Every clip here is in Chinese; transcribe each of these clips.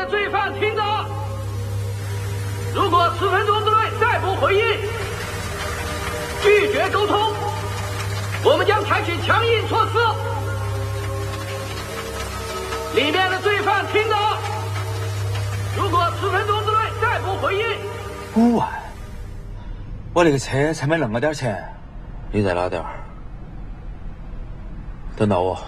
的罪犯听着，如果10分钟之内再不回应，拒绝沟通，我们将采取强硬措施。里面的罪犯听着，如果10分钟之内再不回应 ，5万，我那个车才没那么点钱，你再拉点儿，等到我。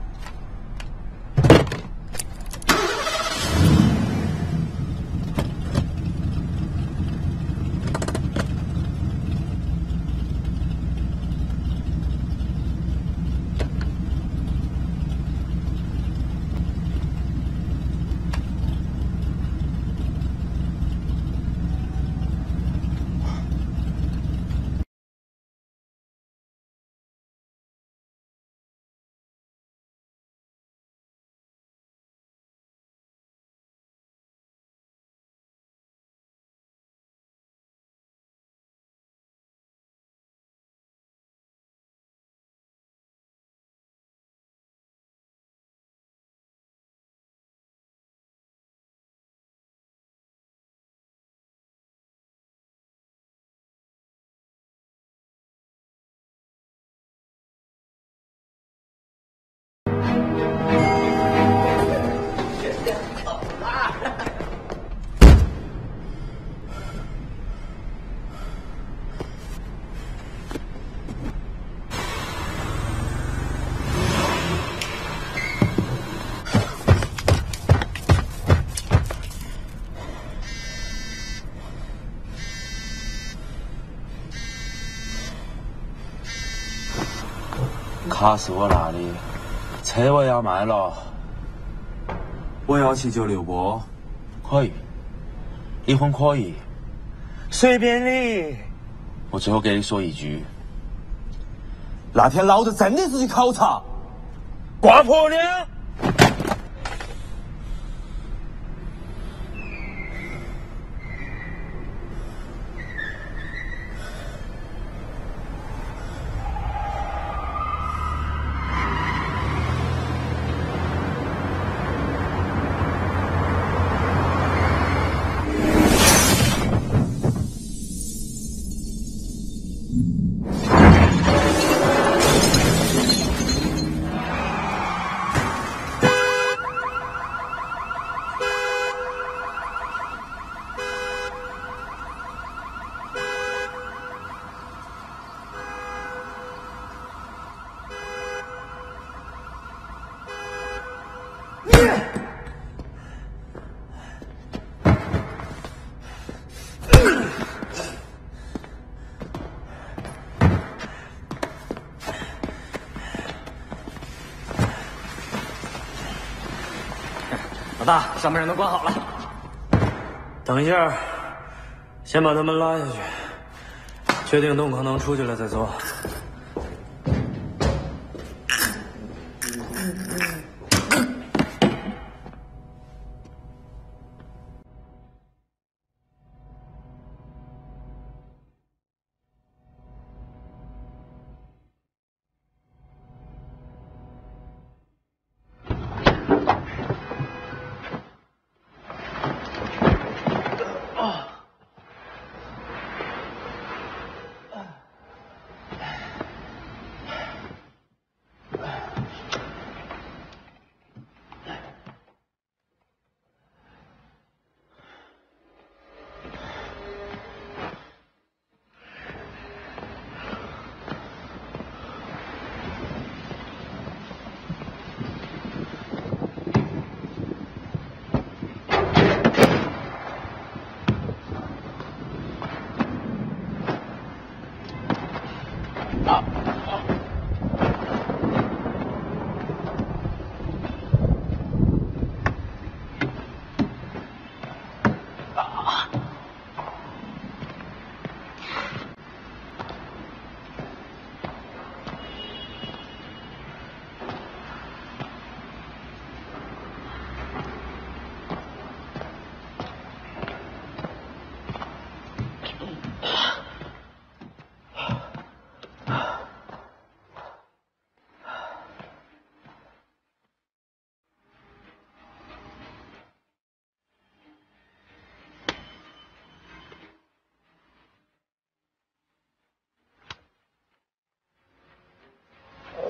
卡是我那里，车我要卖了。 我要去96波， 可以，离婚可以，随便你。我最后给你说一句， 那天老子真的是去考察， 挂破脸。 老大，上面人都关好了。等一下，先把他们拉下去，确定动可能出去了再做。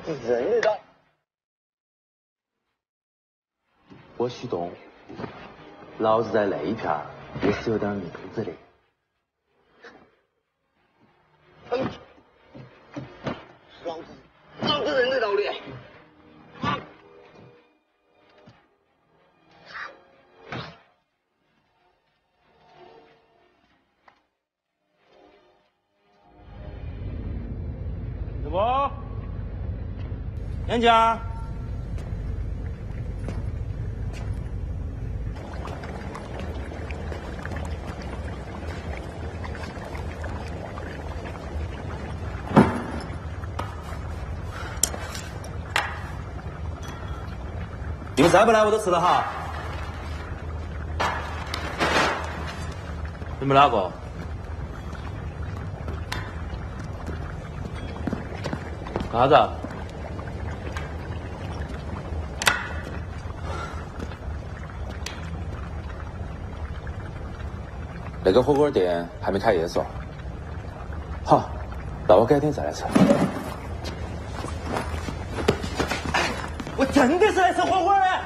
子认得到。 我许东，老子在那一片也是有点名字的。 老子认得到的。 师傅，杨家。 你们再不来我都吃得好。 你们哪个？干啥子？那个火锅店还没开业嗦。好，那我改天再来吃。 我真的是来吃火锅的。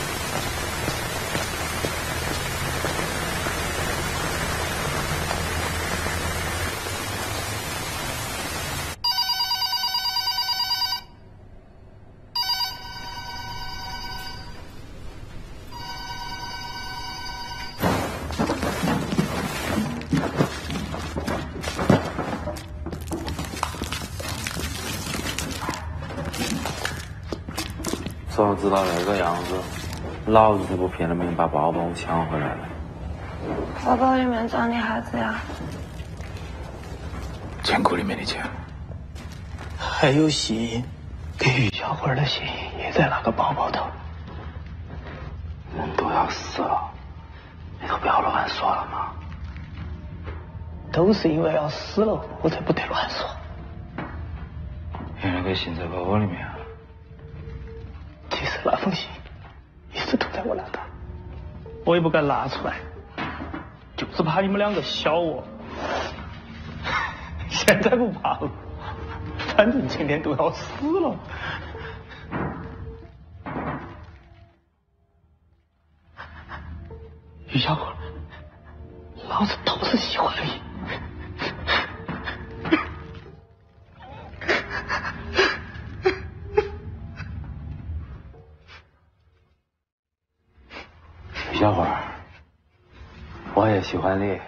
早知道那个样子，老子就不拼了命把包包抢回来了。 包包里面装的啥子呀？ 钱库里面的钱。 还有信，给于小花的信也在那个包包头。 人都要死了，你都不要乱说了嘛。 都是因为要死了，我才不得乱说。 原来个信在包包里面啊。 其实那封信一直都在我那头，我也不敢拿出来，就是怕你们两个笑我。现在不怕了，反正今天都要死了。于小花，老子都是喜欢你。 小花儿，我也喜欢你。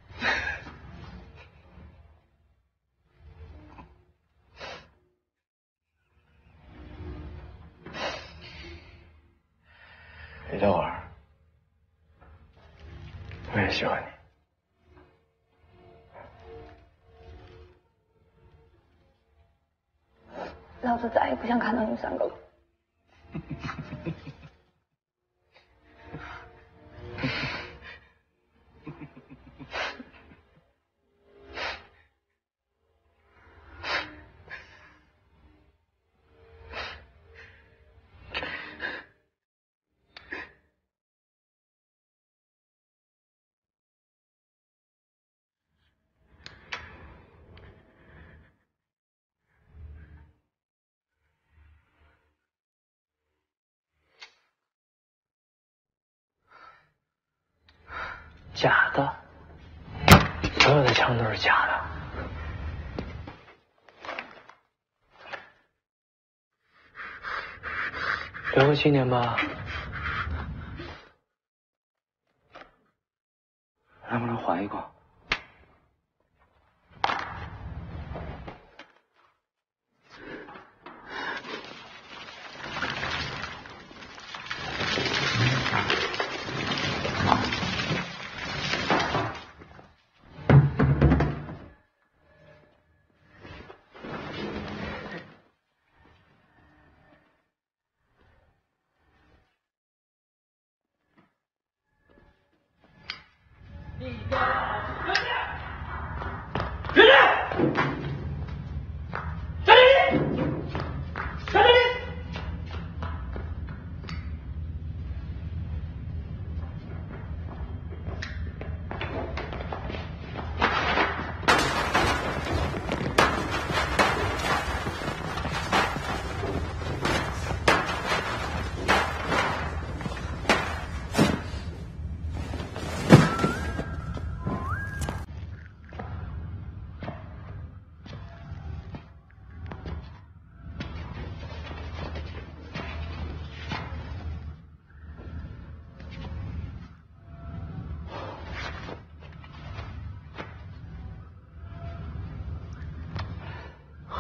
小花儿，我也喜欢你。 老子再也不想看到你们三个了。 假的，所有的枪都是假的。留个纪念吧。 能不能换一个？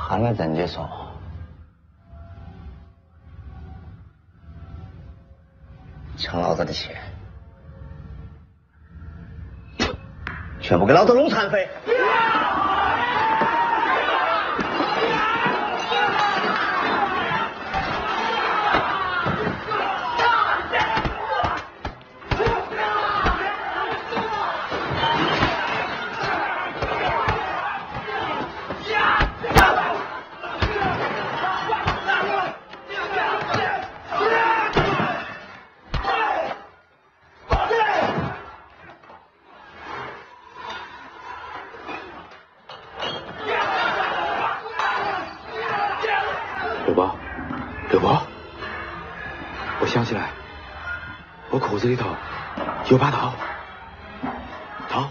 喊了人家说，抢老子的钱，全部给老子弄残废！ 六伯，我想起来，我裤子里头有把刀，刀。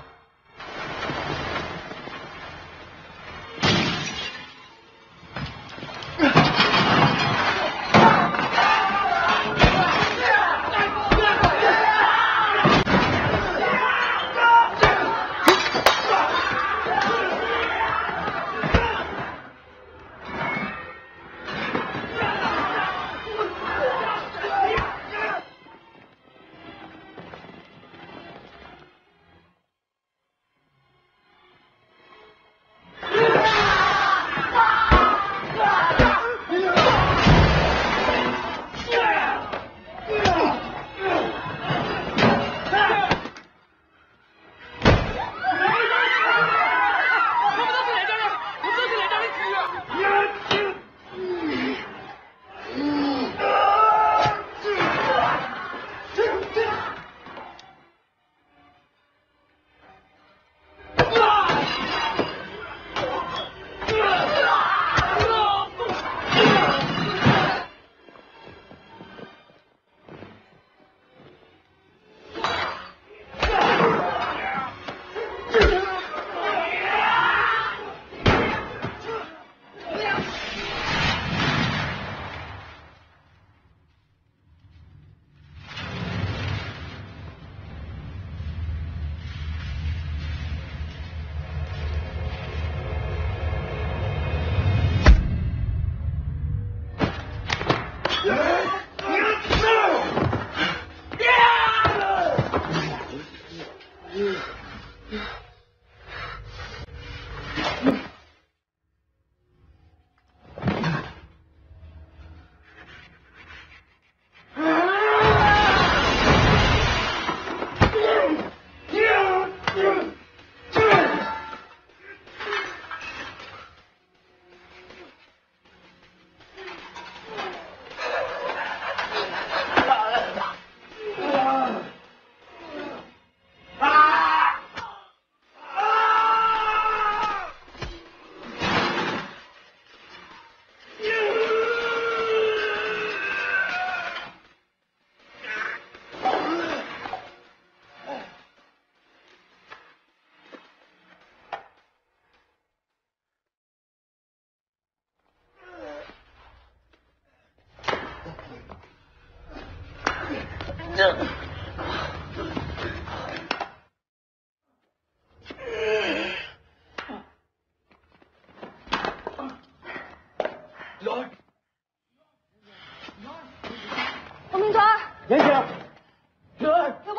王明川， 年轻， 要不？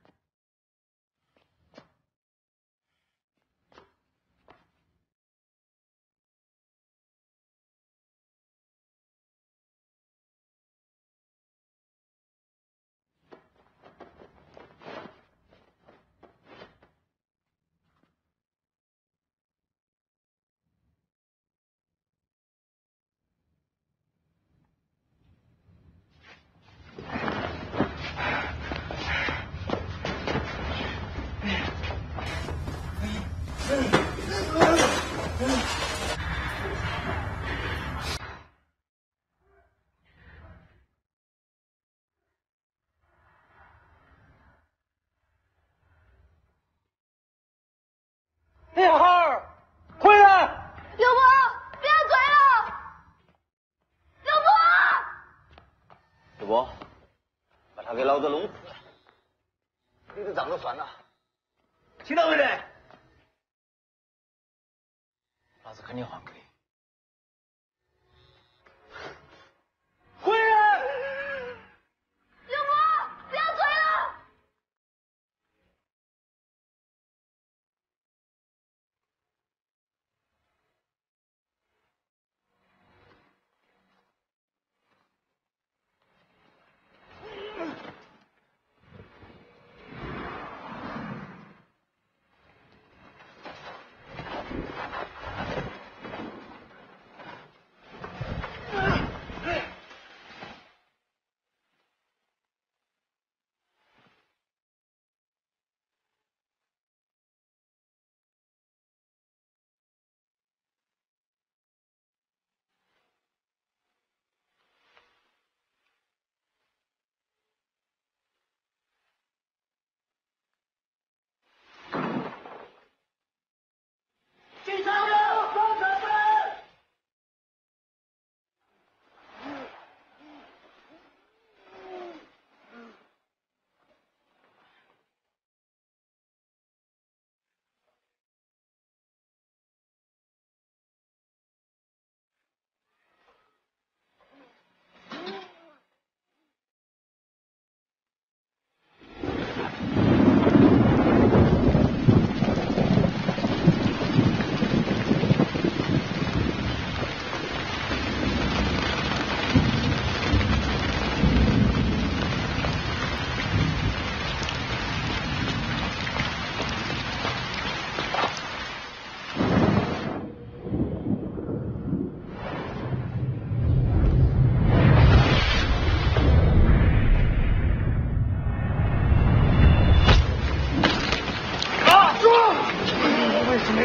小孩，回来！ 刘伯，别追了！刘伯， 主播，把他给老子弄死！你的账都算了，听到没得？老子肯定还给你。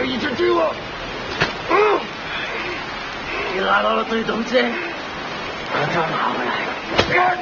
有一直追我。你拿到了对东西，把它拿回来。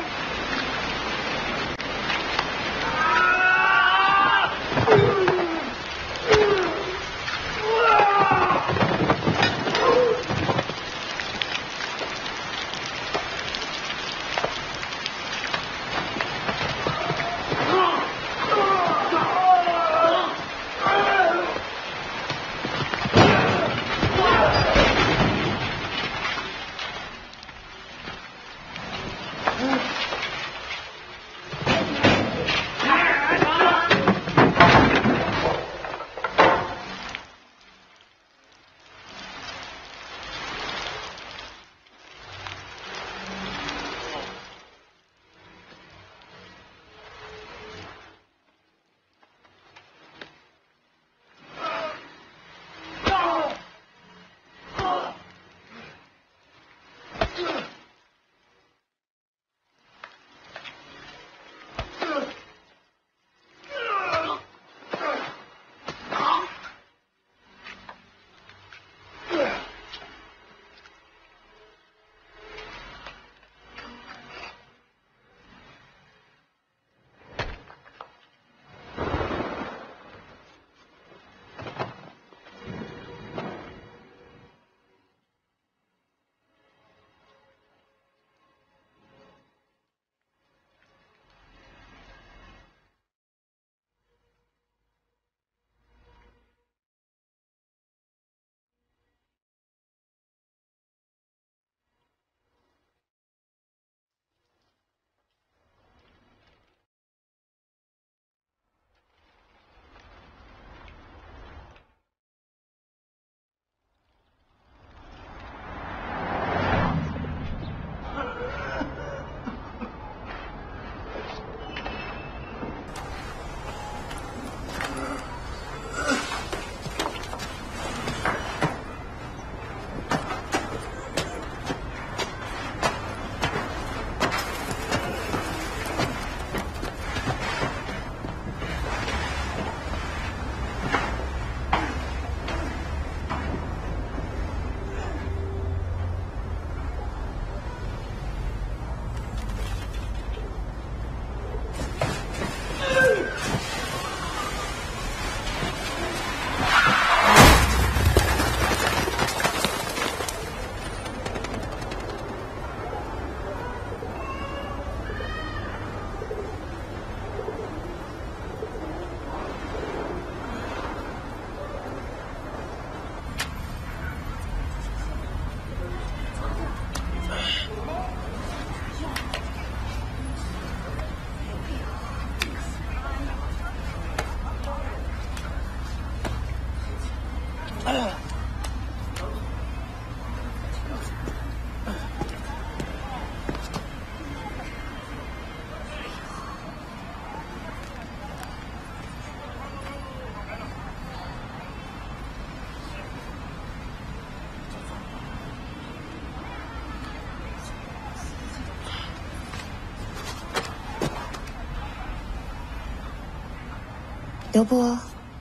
刘波，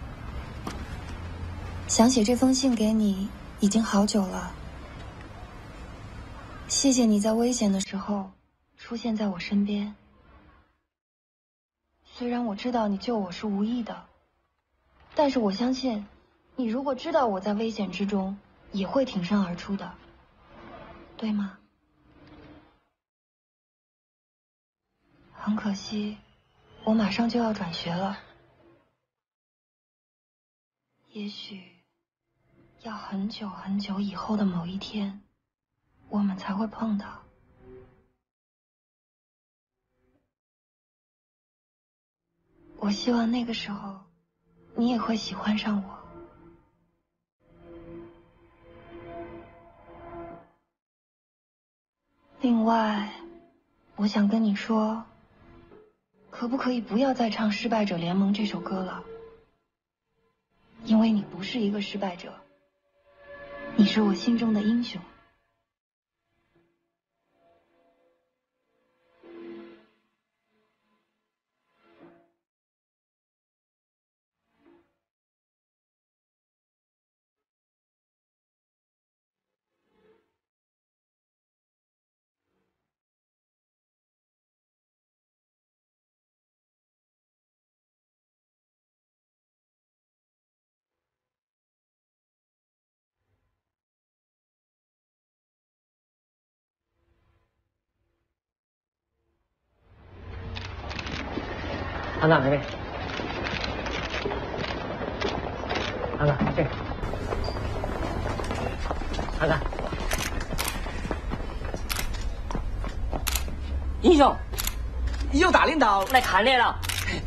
想写这封信给你已经好久了。谢谢你在危险的时候出现在我身边。虽然我知道你救我是无意的，但是我相信，你如果知道我在危险之中，也会挺身而出的，对吗？很可惜，我马上就要转学了。也许要很久很久以后的某一天，我们才会碰到。我希望那个时候，你也会喜欢上我。另外，我想跟你说，可不可以不要再唱《失败者联盟》这首歌了？因为你不是一个失败者，你是我心中的英雄。 厂长那边。厂长这。厂长。英雄，有大领导来看你了。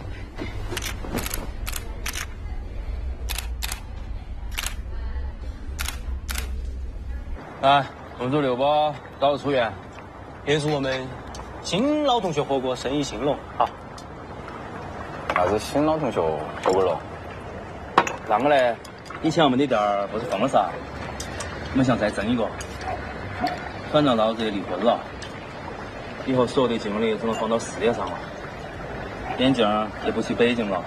来，恭祝六宝早日出院， 也祝我们新老同学火锅生意兴隆。好。 啥子新老同学火锅了？ 啷个嘞？以前我们的店儿不是封了噻，我们想再挣一个，反正老子也离婚了，以后所有的精力只能放到事业上了，眼镜也不去北京了。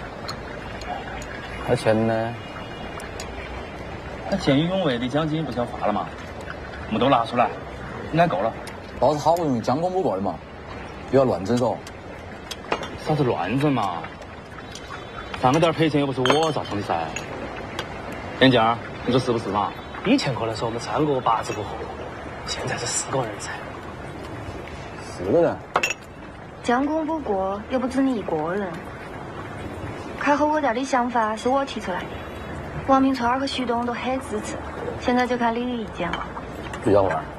那钱呢？ 那见义勇为的奖金不是要发了吗？我们都拿出来，应该够了。 老子好不容易将功补过的嘛，不要乱整嗦。 啥子乱整嘛？上个点赔钱又不是我造成的噻。眼镜，你说是不是嘛？ 以前可能是我们3个八字不合，现在是4个人噻。 4个人？ 将功补过又不止你一个人。开火锅店的想法是我提出来的，王明川和徐东都很支持，现在就看你的意见了。 比较玩，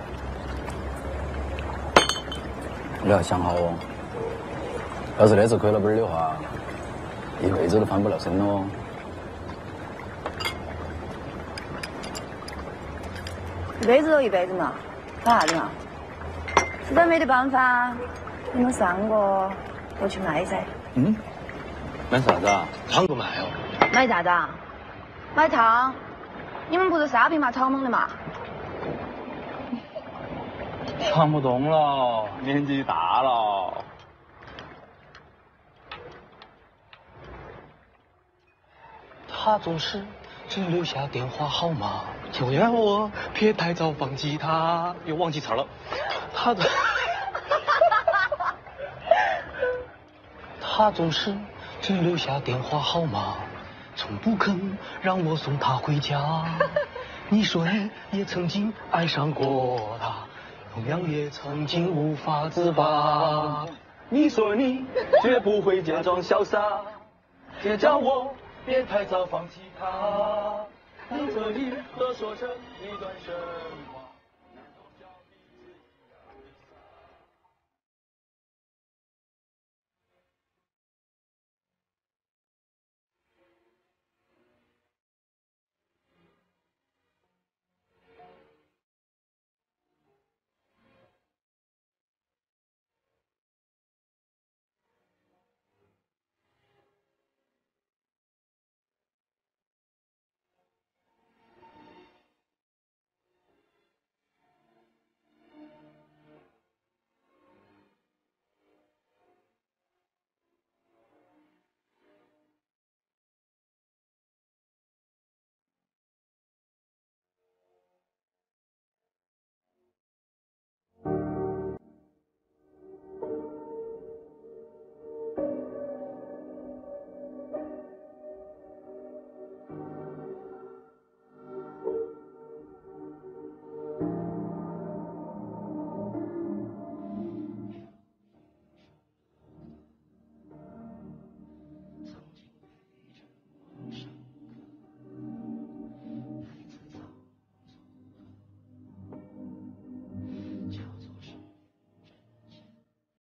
你要想好哦。要是那次亏了本的话，一辈子都翻不了身哦。 一辈子都一辈子嘛，干啥子嘛？实在没得办法，你们3个都去卖噻。 嗯？ 买啥子啊？ 汤不卖哦。 买啥子啊？买汤。你们不是沙坪嘛，草蜢的嘛？ 扛不动了，年纪大了。 他总是只留下电话号码，就让我别太早放弃他。又忘记词了。他总是只留下电话号码，从不肯让我送他回家。你说你也曾经爱上过他，同样也曾经无法自拔。你说你绝不会假装潇洒，也叫我别太早放弃他。你这里多说着一段神话。